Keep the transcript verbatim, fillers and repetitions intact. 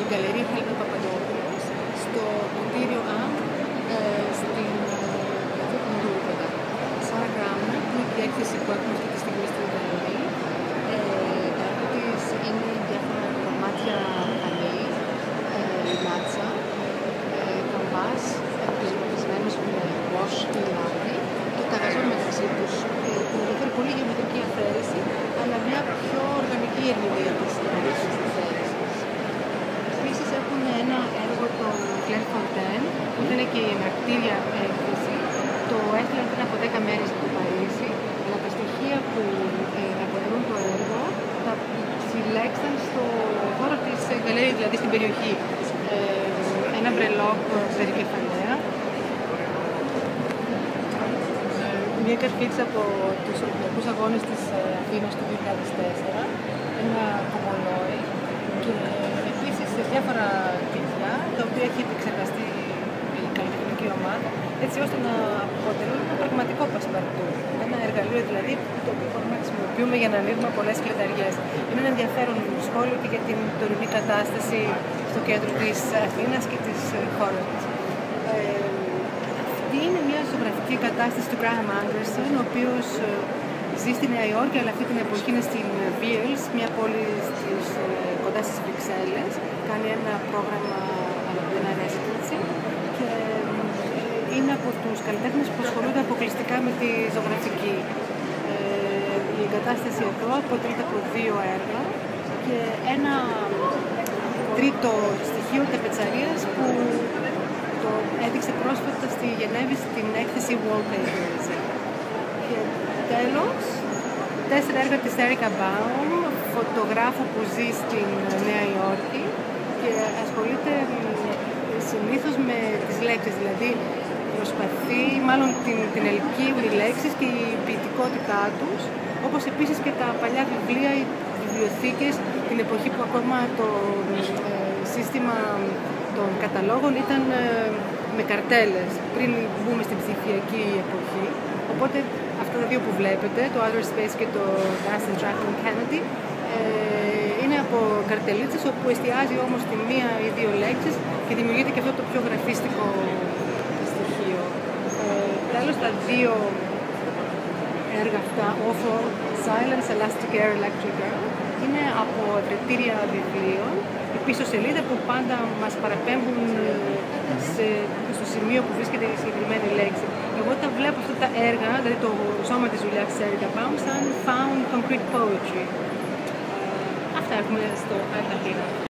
Γκαλερί Χέλμη Παπαδόπουλος, στο κτίριο ΑΜ, ε, στην πλατεία του Μητρόπολα. Σάρα Γκράμερ, που είναι η έκθεση που έχουμε αυτή τη στιγμή στην Γκαλερί. Ε, έργο της είναι διάφορα κομμάτια πανί, ε, μάτσα, ε, καμπάς, επισημένος με wash και λάδι, και τα γαζόν μεταξύ τους, ε, που ενδιαφέρει πολύ γεωμετρική αφαίρεση, αλλά μια πιο οργανική ερμηνεία της αφαίρεσης. Επίσης έχουν ένα έργο των Claire Fontaine, που ήταν και η εναρκτήρια έκθεση. Το έστειλαν πριν από δέκα μέρες από το Παρίσι, αλλά τα στοιχεία που ε, αποτελούν το έργο τα συλλέξαν στο χώρο της γκαλερί, δηλαδή στην περιοχή. Ε, ένα μπρελόκ περικεφαλαία, μια καρφίτσα από τους Ολυμπιακούς Αγώνες της Αθήνας του δύο χιλιάδες τέσσερα, ένα κομμολόι και επίσης διάφορα κλειδιά, τα οποία έχει επεξεργαστεί η καλλιτεχνική ομάδα, έτσι ώστε να αποτελούν ένα πραγματικό πασπαρτού. Ένα εργαλείο δηλαδή το οποίο μπορούμε να χρησιμοποιούμε για να ανοίγουμε πολλές κλειδαριές. Είναι ένα ενδιαφέρον σχόλιο και για την τωρινή κατάσταση στο κέντρο της Αθήνας και της χώρας μας. Ε, αυτή είναι μια ζωγραφική κατάσταση του Graham Anderson, ο οποίος ζει στη Νέα Υόρκη, αλλά αυτή την εποχή είναι στην Βίελς, μια πόλη στις, κοντά στις Βρυξέλλες. Κάνει ένα πρόγραμμα, ένα residency, και είναι από τους καλλιτέχνες που ασχολούνται αποκλειστικά με τη ζωγραφική. Ε, η εγκατάσταση εδώ αποτελείται από δύο έργα και ένα τρίτο στοιχείο ταπετσαρίας που το έδειξε πρόσφατα στη Γενέβη στην έκθεση Wallpapers. Και τέλος, τέσσερα έργα της Έρικα Μπάουμ, φωτογράφου που ζει στην Νέα Υόρκη και ασχολείται συνήθως με τις λέξεις, δηλαδή προσπαθεί, μάλλον την, την ελκύουν οι λέξεις και η ποιητικότητά τους, όπως επίσης και τα παλιά βιβλία, οι βιβλιοθήκες, την εποχή που ακόμα το ε, σύστημα των καταλόγων ήταν ε, με καρτέλες, πριν μπούμε στην ψηφιακή εποχή. Οπότε αυτά τα δύο που βλέπετε, το Outer Space και το Dustin Jacqueline Kennedy, ε, είναι από καρτελίτσες όπου εστιάζει όμως τη μία ή δύο λέξεις και δημιουργείται και αυτό το πιο γραφίστικο στοιχείο. Ε, τέλος, τα δύο έργα αυτά, Awful Silence, Elastic Air, Electric Girl, είναι από ευρετήρια βιβλίων, η πίσω σελίδα που πάντα μας παραπέμπουν σε, στο σημείο που βρίσκεται η συγκεκριμένη λέξη. Εγώ τα βλέπω αυτά τα έργα, δηλαδή το σώμα της δουλειάς της Έρικα Μπάουμ, σαν found concrete poetry. Ε, αυτά έχουμε στο Αθήνα.